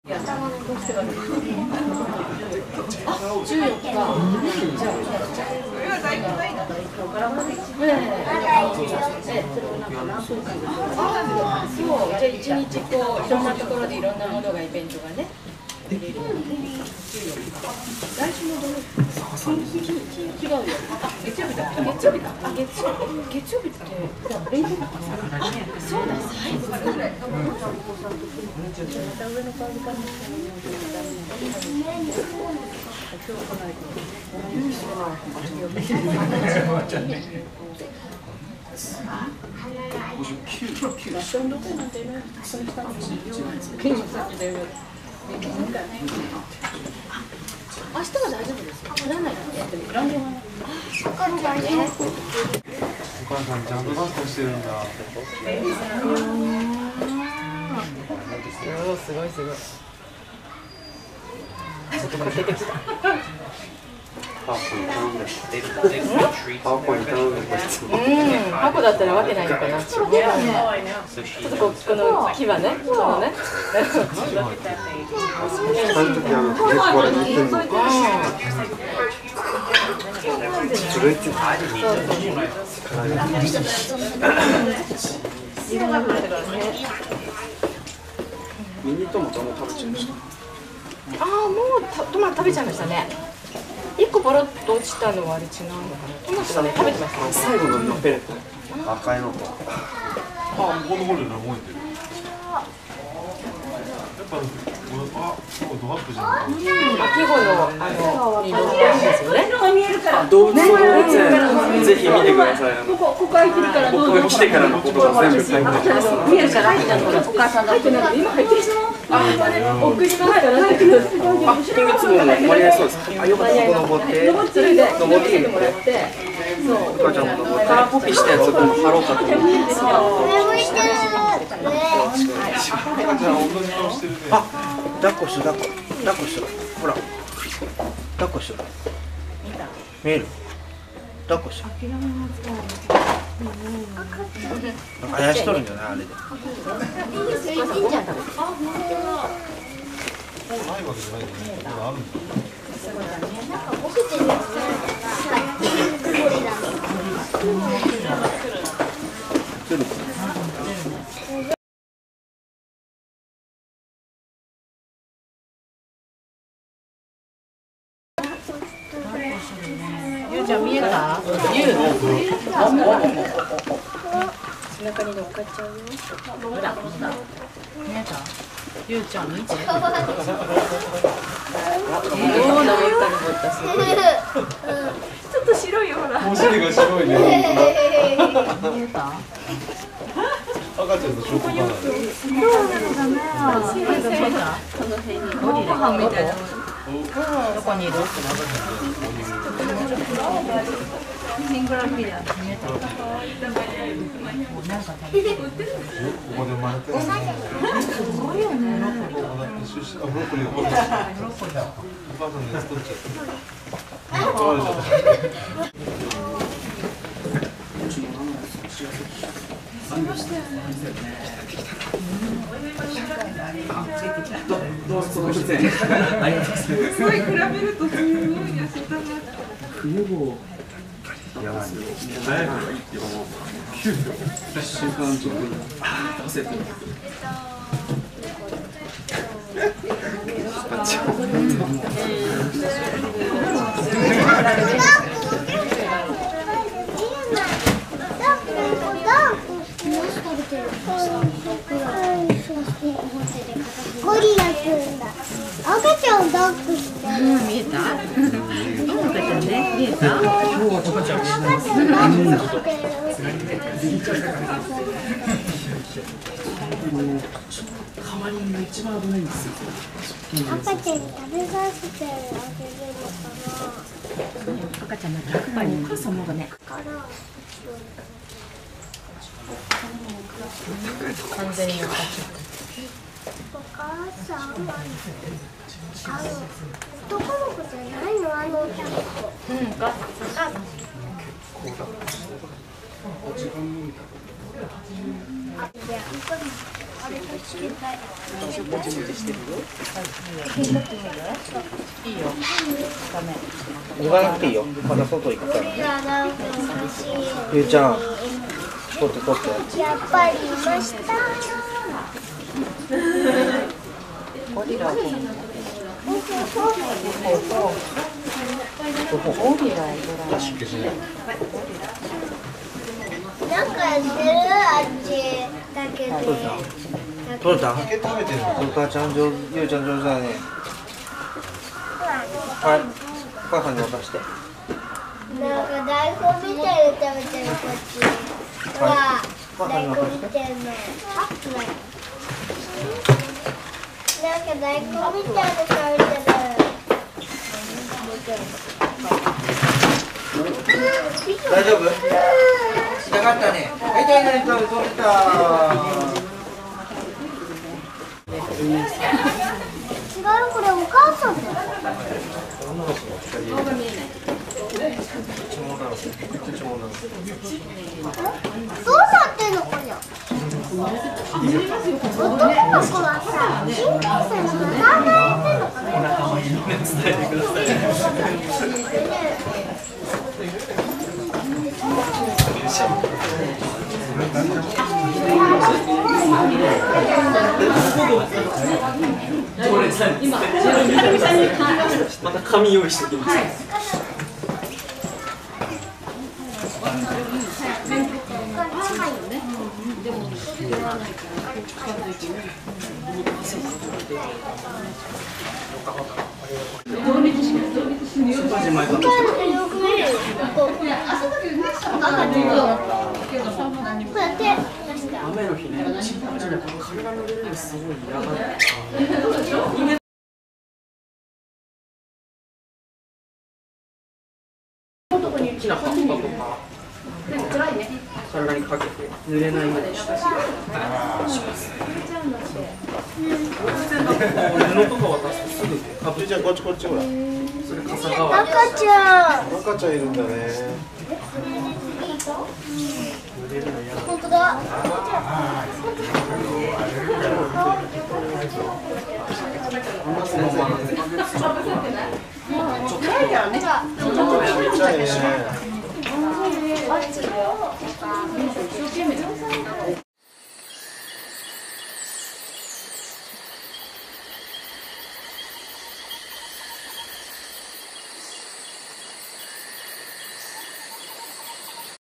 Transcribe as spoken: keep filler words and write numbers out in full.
じゅうよっか。じゃあ。そう、じゃあ一日こういろんなところでいろんなものがイベントがね。来週の土曜日。違うよ。あ、月曜日だ。月曜日だ。あ、月曜日。月曜日って。連休だから。あ、そうだ。最後。また上の顔にか。明日は大丈夫ですよ。降らないって。ランドが。お母さんちゃんとバストしてるんだ。 すごいすごい。ちょっとかけてきた。 パーポイント頼んでこいつ。 うん、箱だったらわけないのかな。ちょっとここの木はね、このね。 あの時あの結構あれ見てんの。それってミニトマトも食べちゃいました。 ああ、もうトマト食べちゃいましたね。一個ポロッと落ちたのはあれ違うのかな。トマトはね食べてました。 最後のペレット。赤いのと。 あ、このホールが燃えてる。やっぱあ、もうドアップじゃん。 秋頃のあのに乗ってるんですよね。 動物のやつぜひ見てください。ここここ開いてるからどうぞ。来てからのことが全部書いてある。 見えるから入ったのお母さんが入ってない。今入ってる。あ、送りますからね。あ、金月も間に合いそうです。あ、よかった。ここ登って、 それで登ってもらって、そう。 お母ちゃんも登って、カラーコピーしたやつを貼ろうかと思って。あ、抱っこして抱っこ抱っこしてほら抱っこして見える抱っこしてなんかあやしとるんじゃないあれで。 ないわけじゃないんだね。あるんだ。 ゆうちゃん見えた？ゆう。背中に乗っかっちゃうよ。ほら、見えた？ゆうちゃん見て。おお、登った登ったすごい。ちょっと白いよほら。 お尻が白いね。 見えた？ 赤ちゃんと証拠かな。 そうだね。見えた？この辺にゴリラみたいな。どこにいる？シングラミラー見えた。なんか食べてる。 ここで生まれてるね。 すごいよね。 あ、ブロッコリー、ブロッコリー。お母さんのやつ取っちゃった。取られちゃった。 どうぞすごい比べるとすごい痩せたな。冬号やばい。早いのがいいっていうのもきゅうびょう。いっしゅうかんちょっとああ汗と。あっち。 ゴリラくんだ。赤ちゃんを抱っこしてる。 見えた？赤ちゃんね、見えた？ 今日は赤ちゃんしない。代わりに一番危ないんですよ。 赤ちゃんに食べさせてあげるのかな。 赤ちゃんなんかひゃくパーにお母さんもがね。完全に赤ちゃん。 お母さんはあの男の子じゃないのあのお茶の子。 うん、お母さん。お母さん。 脱がなくていいよ。まだ外行くからね。ゆうちゃん、取って取って。 やっぱりいました。 ゴリラ。ゴリラ。 出しっけしない。 なんかやってるあっちだけで。 取れた？ 竹食べてるの。 お母ちゃん上手、ゆうちゃん上手だね。はい。お母さんに渡して。 なんか大根みたいに食べてるこっち。ほら、大根みたいな。なんか大根みたいに食べてる。 大丈夫？痛かったね。痛い痛い痛い取れた。 違う、これお母さんだよ。どうなってんのこれ。男の子はさ、新幹線の中でやってんのかな。 また紙用意しておきます。雨の日ね、ちっちゃい体濡れるのすごい嫌がる。大きな葉っぱとか体にかけて濡れないようにしたりします。布とか渡すとすぐかぶっちゃう。 こっちこっちほら。 それ傘代わり。 赤ちゃん。 赤ちゃんいるんだね。 本当だ。 ちっちゃいね。